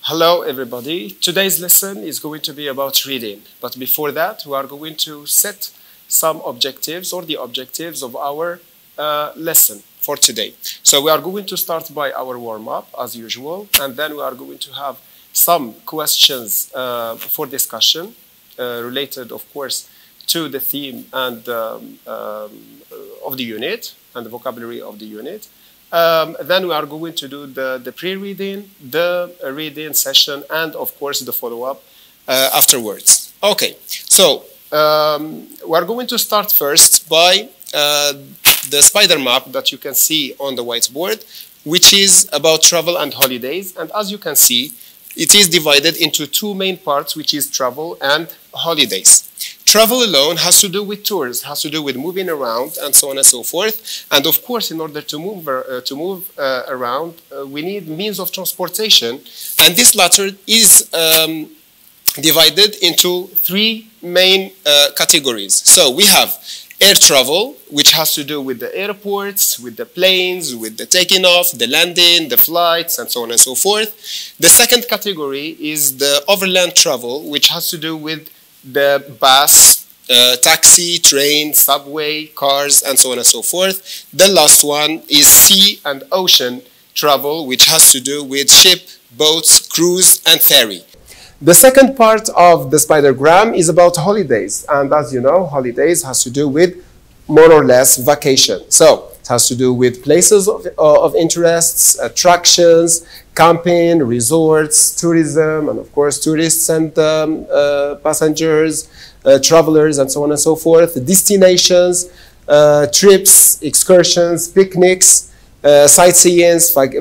Hello, everybody. Today's lesson is going to be about reading. But before that, we are going to set some objectives or the objectives of our lesson for today. So we are going to start by our warm-up as usual, and then we are going to have some questions for discussion related, of course, to the theme and of the unit and the vocabulary of the unit. Then we are going to do the pre-reading, the reading session, and of course the follow-up afterwards. Okay, so we are going to start first by the spider map that you can see on the whiteboard, which is about travel and holidays. And as you can see, it is divided into two main parts, which is travel and holidays. Travel alone has to do with tours, has to do with moving around and so on and so forth. And of course, in order to move around, we need means of transportation. And this latter is divided into three main categories. So we have air travel, which has to do with the airports, with the planes, with the taking off, the landing, the flights, and so on and so forth. The second category is the overland travel, which has to do with the bus, taxi, train, subway, cars, and so on and so forth. The last one is sea and ocean travel, which has to do with ship, boats, cruise, and ferry. The second part of the spidergram is about holidays. And as you know, holidays has to do with more or less vacation. So it has to do with places of interests, attractions, camping, resorts, tourism, and of course tourists and passengers, travelers, and so on and so forth, destinations, trips, excursions, picnics, sightseeing,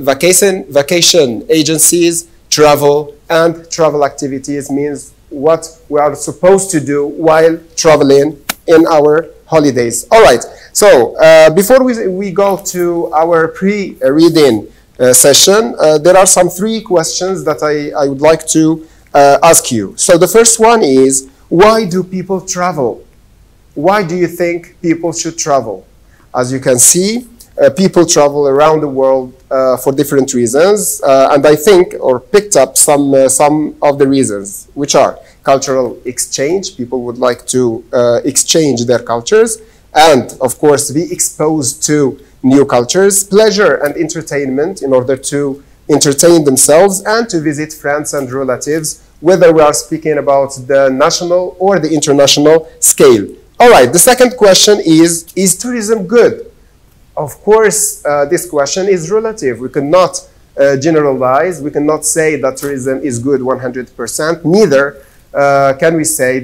vacation agencies, travel, and travel activities means what we are supposed to do while traveling in our holidays. All right, so before we go to our pre-reading session, there are some three questions that I would like to ask you. So the first one is, why do people travel? Why do you think people should travel? As you can see, people travel around the world for different reasons, and I think, or picked up some of the reasons, which are cultural exchange. People would like to exchange their cultures, and of course be exposed to new cultures, pleasure and entertainment in order to entertain themselves, and to visit friends and relatives, whether we are speaking about the national or the international scale. All right, the second question is tourism good? Of course, this question is relative. We cannot generalize. We cannot say that tourism is good 100%. Neither can we say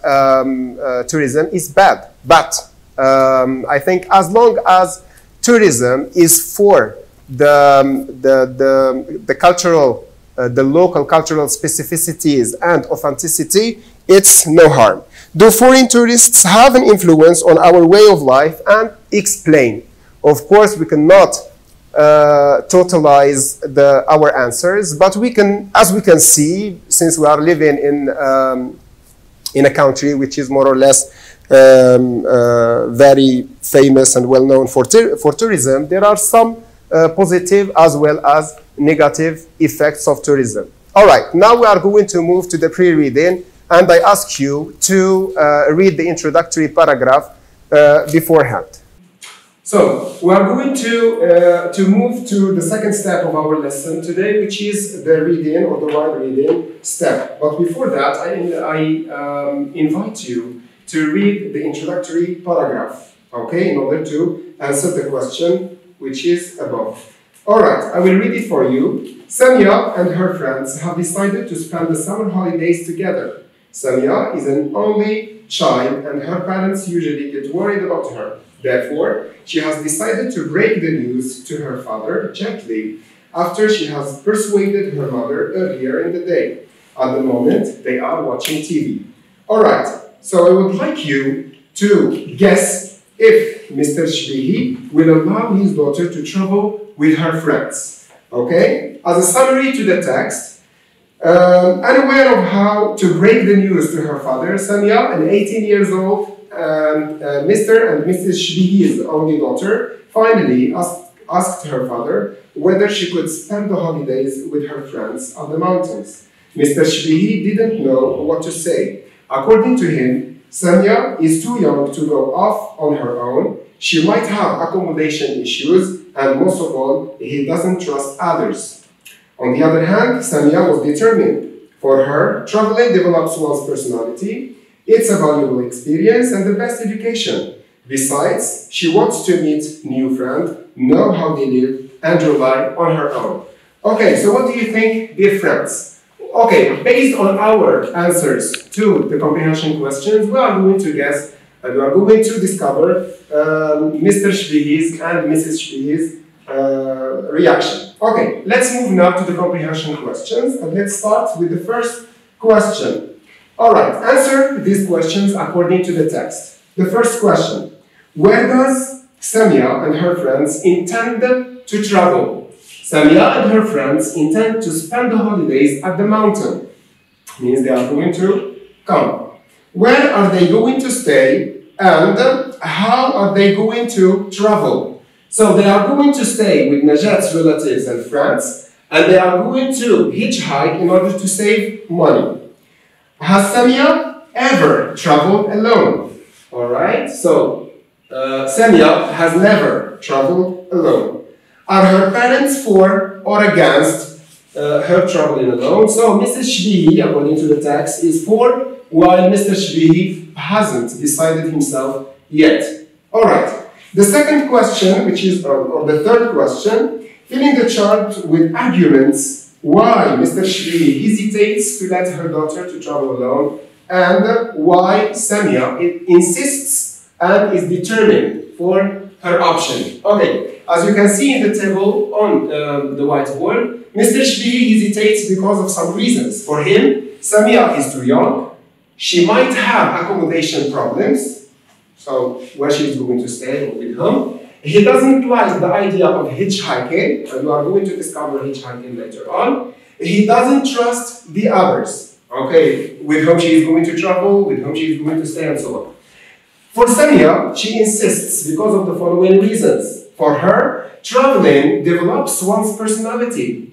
that tourism is bad. But I think as long as tourism is for the cultural, the local cultural specificities and authenticity, it's no harm. Do foreign tourists have an influence on our way of life? And explain. Of course, we cannot totalize our answers, but we can, as we can see, since we are living in a country which is more or less very famous and well known for tourism, there are some positive as well as negative effects of tourism. All right, now we are going to move to the pre-reading, and I ask you to read the introductory paragraph beforehand. So we are going to move to the second step of our lesson today, which is the reading or the while reading step. But before that, I invite you to read the introductory paragraph, okay, in order to answer the question which is above. All right, I will read it for you. Samia and her friends have decided to spend the summer holidays together. Samia is an only child, and her parents usually get worried about her. Therefore, she has decided to break the news to her father gently after she has persuaded her mother earlier in the day. At the moment, they are watching TV. All right, so I would like you to guess if Mr. Shbihi will allow his daughter to travel with her friends. Okay? As a summary to the text, unaware of how to break the news to her father, Samia, an 18 years old, and Mr. and Mrs. Shbihi's only daughter, finally asked her father whether she could spend the holidays with her friends on the mountains. Mr. Shbihi didn't know what to say. According to him, Samia is too young to go off on her own. She might have accommodation issues, and most of all, he doesn't trust others. On the other hand, Samia was determined. For her, traveling develops one's personality. It's a valuable experience and the best education. Besides, she wants to meet new friends, know how they live, and rely on her own. Okay, so what do you think, dear friends? Okay, based on our answers to the comprehension questions, we are going to guess and we are going to discover Mr. Shbihi's and Mrs. Shbihi's reaction. Okay, let's move now to the comprehension questions, and let's start with the first question. All right, answer these questions according to the text. The first question: where does Samia and her friends intend to travel? Samia and her friends intend to spend the holidays at the mountain. Means they are going to come. Where are they going to stay, and how are they going to travel? So they are going to stay with Najat's relatives and friends, and they are going to hitchhike in order to save money. Has Samia ever traveled alone? Alright, so Samia has never traveled alone. Are her parents for or against her traveling alone? So Mrs. Shbihi, according to the text, is for, while Mr. Shbihi hasn't decided himself yet. Alright. The second question, which is, or the third question, filling the chart with arguments why Mr. Shbihi hesitates to let her daughter to travel alone, and why Samia insists and is determined for her option. Okay, as you can see in the table on the whiteboard, Mr. Shbihi hesitates because of some reasons. For him, Samia is too young, she might have accommodation problems, so where she is going to stay with whom. He doesn't like the idea of hitchhiking, and we are going to discover hitchhiking later on. He doesn't trust the others, okay, with whom she is going to travel, with whom she is going to stay, and so on. For Samia, she insists because of the following reasons. For her, traveling develops one's personality.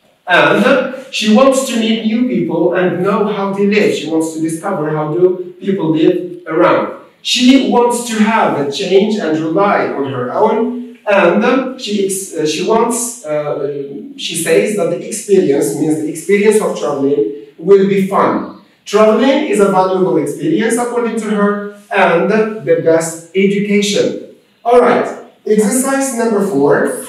And she wants to meet new people and know how they live. She wants to discover how do people live around. She wants to have a change and rely on her own, and she says that the experience, means the experience of traveling, will be fun. Traveling is a valuable experience according to her, and the best education. Alright, exercise number 4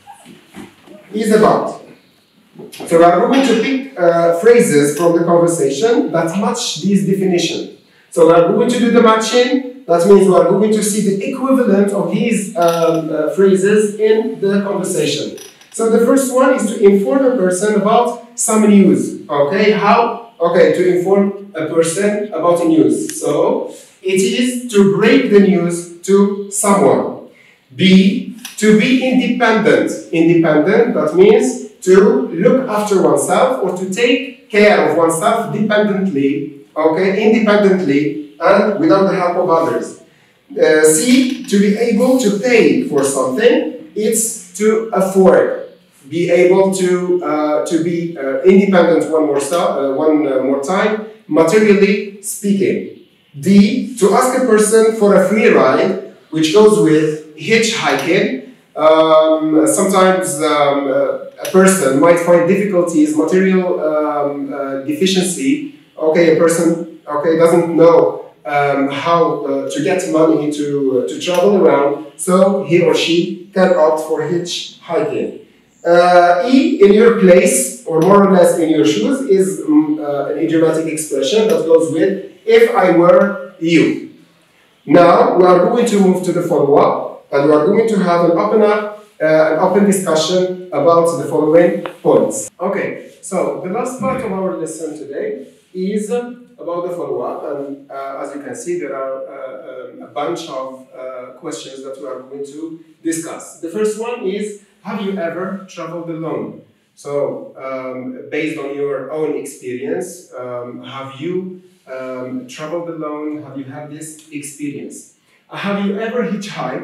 is about. So we are going to pick phrases from the conversation that match these definitions. So we are going to do the matching. That means we are going to see the equivalent of these phrases in the conversation. So the first one is to inform a person about some news. Okay, how? Okay, to inform a person about a news. So it is to break the news to someone. B, to be independent. Independent, that means to look after oneself or to take care of oneself dependently. Okay, independently and without the help of others. C, to be able to pay for something. It's to afford. Be able to be independent one more time, materially speaking. D, to ask a person for a free ride, which goes with hitchhiking. Sometimes a person might find difficulties, material deficiency. Okay, a person doesn't know how to get money to travel around, so he or she can opt for hitchhiking. E, in your place, or more or less in your shoes, is an idiomatic expression that goes with if I were you. Now we are going to move to the follow-up, and we are going to have an open discussion about the following points. Okay, so the last part of our lesson today is about the follow-up, and as you can see, there are a bunch of questions that we are going to discuss. The first one is, have you ever traveled alone? So, based on your own experience, have you traveled alone? Have you had this experience? Have you ever hitchhiked?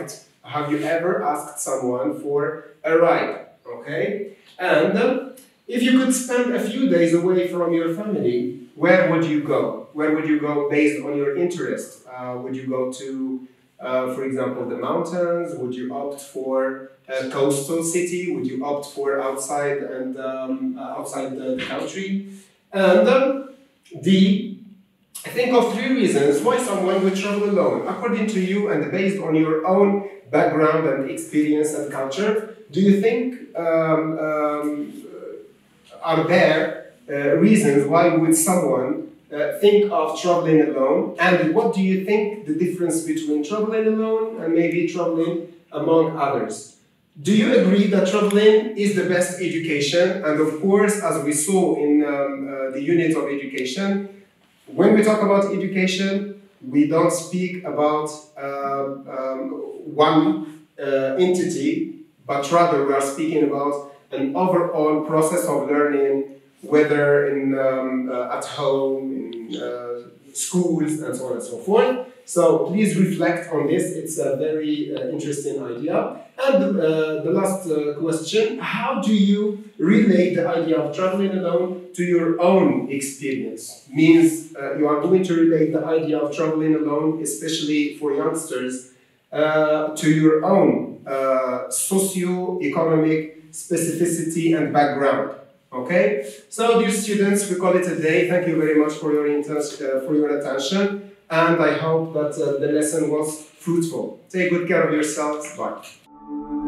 Have you ever asked someone for a ride? Okay? And if you could spend a few days away from your family, where would you go? Where would you go based on your interest? Would you go to, for example, the mountains? Would you opt for a coastal city? Would you opt for outside and outside the country? And think of 3 reasons why someone would travel alone. According to you and based on your own background and experience and culture, do you think are there reasons why would someone think of traveling alone? And what do you think the difference between traveling alone and maybe traveling among others? Do you agree that traveling is the best education? And of course, as we saw in the unit of education, when we talk about education, we don't speak about one entity, but rather we are speaking about an overall process of learning, whether in at home, in schools, and so on and so forth. So please reflect on this. It's a very interesting idea. And the last question, how do you relate the idea of traveling alone to your own experience? Means you are going to relate the idea of traveling alone, especially for youngsters, to your own socio-economic specificity and background. Okay? So dear students, we call it a day. Thank you very much for your attention. And I hope that the lesson was fruitful. Take good care of yourselves. Bye.